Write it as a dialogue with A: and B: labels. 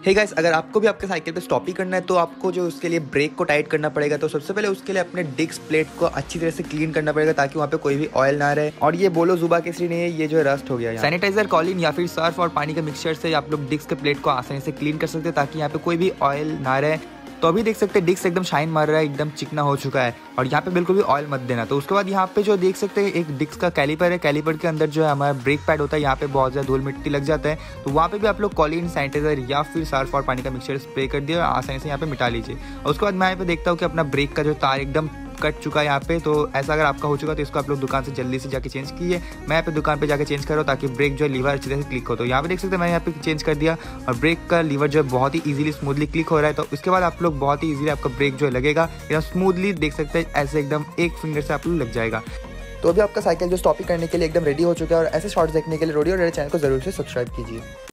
A: Hey guys, अगर आपको भी आपके साइकिल पे स्टॉप ही करना है तो आपको जो उसके लिए ब्रेक को टाइट करना पड़ेगा। तो सबसे पहले उसके लिए अपने डिस्क प्लेट को अच्छी तरह से क्लीन करना पड़ेगा ताकि वहाँ पे कोई भी ऑयल ना रहे। और ये बोलो जुबा केसरी नहीं है, ये जो है रस्ट हो गया। सैनिटाइजर, कॉलिन या फिर सर्फ और पानी के मिक्सचर से आप लोग डिस्क के प्लेट को आसानी से क्लीन कर सकते हैं ताकि यहाँ पे कोई भी ऑयल ना रहे। तो अभी देख सकते हैं डिस्क एकदम शाइन मार रहा है, एकदम चिकना हो चुका है और यहाँ पे बिल्कुल भी ऑयल मत देना। तो उसके बाद यहाँ पे जो देख सकते हैं एक डिस्क का कैलिपर है, कैलिपर के अंदर जो है हमारा ब्रेक पैड होता है, यहाँ पे बहुत ज़्यादा धूल मिट्टी लग जाता है। तो वहाँ पे भी आप लोग कॉलिन, सैनिटाइजर या फिर सर्फ और पानी का मिक्सचर स्प्रे कर दिया और आसानी से यहाँ पे मिटा लीजिए। और उसके बाद मैं यहाँ पे देखता हूँ कि अपना ब्रेक का जो तार एकदम कट चुका है यहाँ पे। तो ऐसा अगर आपका हो चुका तो इसको आप लोग दुकान से जल्दी से जाके चेंज कीजिए। मैं यहाँ पे दुकान पे जाके चेंज कर रहा हूँ ताकि ब्रेक जो है लीवर अच्छी तरह से क्लिक हो। तो यहाँ पे देख सकते हैं मैं यहाँ पे चेंज कर दिया और ब्रेक का लीवर जो है बहुत ही इजीली स्मूथली क्लिक हो रहा है। तो उसके बाद आप लोग बहुत ही इजीली आपका ब्रेक जो है लगेगा एकदम स्मूथली, देख सकते हैं ऐसे एकदम एक फिंगर से आप लोग लग जाएगा। तो अभी आपका साइकिल जो स्टॉपिंग करने के लिए एकदम रेडी हो चुका है और ऐसे शॉर्ट्स देखने के लिए रोडियो रेड चैनल को जरूर से सब्सक्राइब कीजिए।